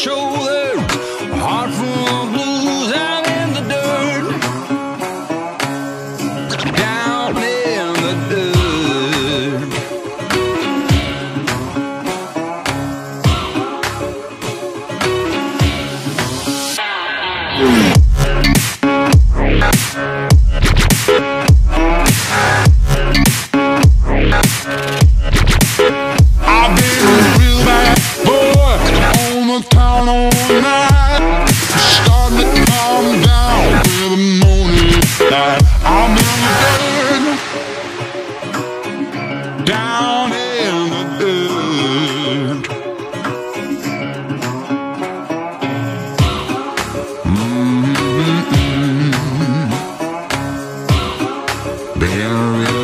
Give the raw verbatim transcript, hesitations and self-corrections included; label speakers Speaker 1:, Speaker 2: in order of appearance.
Speaker 1: shoulder, a heart full of blues out in the dirt, down in the dirt. I've been a real bad boy on the town all night. It's starting to calm down with the morning light. I'm in the dirt, down in the dirt. Mm-hmm. Been a real